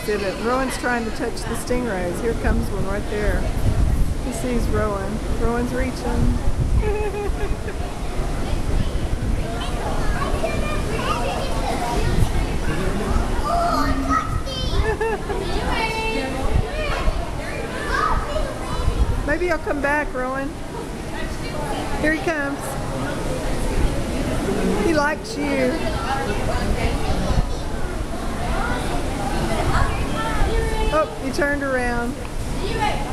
exhibit. Rowan's trying to touch the stingrays. Here comes one right there. He sees Rowan. Rowan's reaching. Maybe he'll come back, Rowan. Here he comes. He likes you. Oh, he turned around.